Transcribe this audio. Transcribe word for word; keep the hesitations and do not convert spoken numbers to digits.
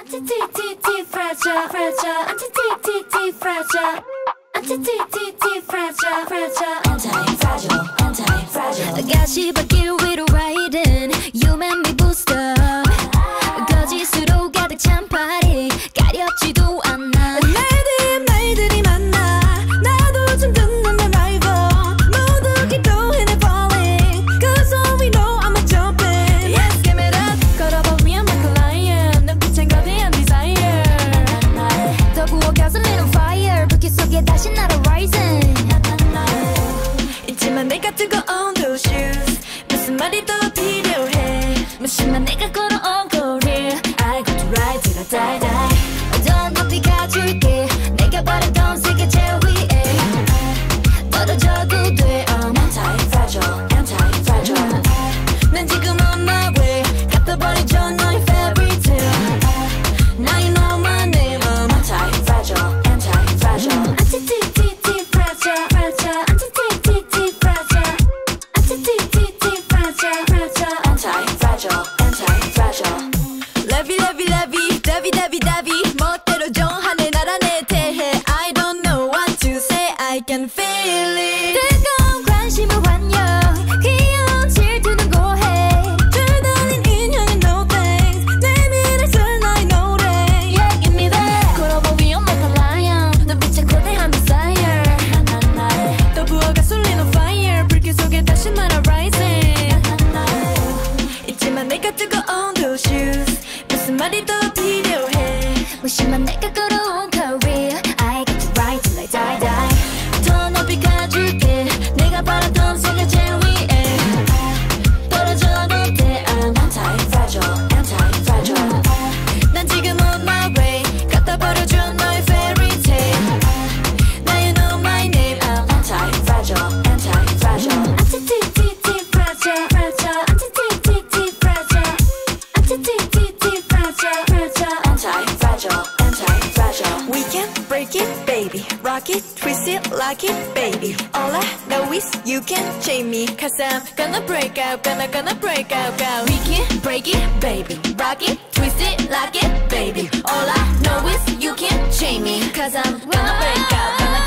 Anti-fragile, fragile, anti-fragile, anti-fragile, fragile, anti-fragile, anti-fragile. 가시밭길 위로 riding, you make me boost up. 거짓으로 가득 찬 party, 가렵지도 않아. 말들이 말들이 많아, 나도 좀 듣는 내 rival. 모두 기도해 falling, cause all we know I'm a jumping. Yes, give it up, 걸어보면 I'm a lion. 눈빛엔 거대한 desire. 더 구워 gasoline on fire, 불길 속에 다시 날아 rising. 있지만 내가 뜨거운 those shoes, 무슨 말이 더 필요해. 무심한 내가 걸어온 거리, I got to ride till I die die. 더 높이 가줄게, 내가 바랬던 세계 제일 위에. 떨어져도 돼, I'm anti-fragile, anti-fragile. 난 지금 on my way, 갖다 버리죠 너의 fairy tale. Now you know my name, I'm anti-fragile, anti-fragile. Anti-fragile, fragile, anti-fragile, anti-fragile, fragile, anti-fragile, anti-fragile. Lovey, lovey, lovey, lovey, lovey, lovey. 멋대로 정하네 나라 내 대해. I don't know what to say, I can feel it. 뜨거운 관심을 환영, 귀여운 질투는 고해. 줄다린 인형은 no thanks, 내밀었을 나의 노래. Yeah, give me that. 걸어보기 I'm like a lion, 눈빛에 거대한 desire. 또 부어 가솔린 on fire, 불길 속에 다시 날아 rising. 있지만 내가 뜨거운 those shoes, 무슨 말이 더 필요해. 무심한 내가 걸어온 career, I get to ride till I die die. 더 높이 가줄게, 내가 바랐던 세계 제일 위에. 떨어져도 돼, I'm anti-fragile, anti-fragile. 난 지금 on my way, 갖다 버려줘 너의 fairy tale. Now you know my name, I'm Anti-fragile, anti-fragile. Anti-fragile, fragile, anti-fragile, anti-fragile, fragile, anti-fragile, anti-fragile. We can break it, baby. Rock it, twist it, lock it, baby. All I know is you can chain me, cause I'm gonna break out, gonna, gonna break out, go. We can break it, baby. Rock it, twist it, lock it, baby. All I know is you can't chain me, cause I'm gonna break out, gonna